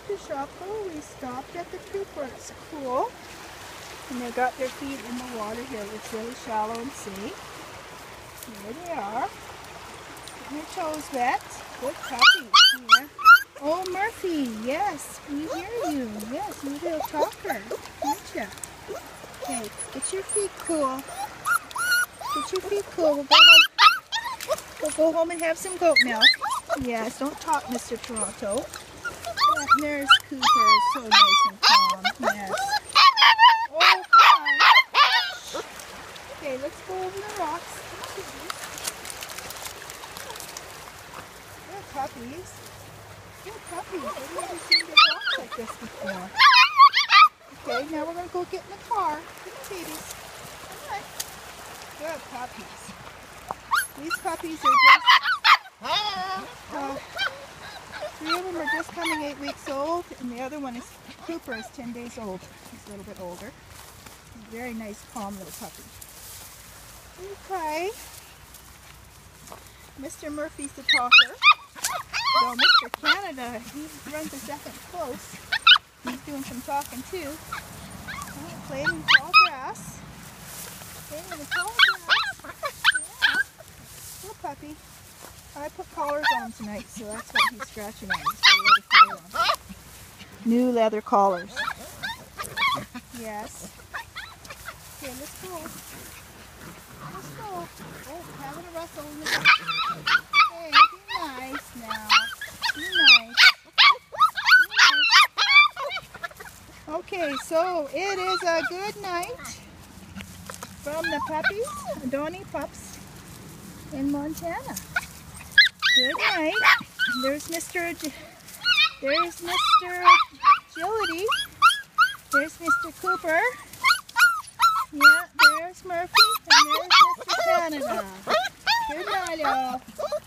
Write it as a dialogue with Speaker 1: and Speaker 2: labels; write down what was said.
Speaker 1: to Shopko. We stopped at the Cooper. It's cool. And they got their feet in the water here. It's really shallow and safe. Here they are. Getting their toes wet. Good puppies. Yeah. Oh, Murphy. Yes, we hear you. Yes, you little talker. Aren't you? Okay, get your feet cool. Get your feet cool. We'll go home. We'll go home and have some goat milk. Yes, don't talk, Mr. Toronto. Yeah, there's Cooper. So nice and calm. Yes. Oh, hi. Okay, let's go over the rocks. Good puppies. Good puppies. I've never seen big rocks like this before. Okay, now we're going to go get in the car. Come on, babies. Come on. Good puppies. These puppies are just... three of them are just coming 8 weeks old, and the other one is, Cooper, is 10 days old. He's a little bit older. He's a very nice, calm little puppy. Okay. Mr. Murphy's the talker. So Mr. Canada, he runs a second close. He's doing some talking too. Oh, playing in the tall grass. Playing in the tall grass. Yeah. Little puppy. I put collars on tonight, so that's what he's scratching at. He's got a leather collar on. New leather collars. Yes. Okay, let's go. Let's go. Oh, having a rustle in the back. Hey, be nice now. Be nice. Okay, so it is a good night from the puppies, Donnie Pups in Montana. Good night. There's Mr. Agility. There's Mr. Cooper. Yeah, there's Murphy, and there's Mr. Canada. Good night, y'all.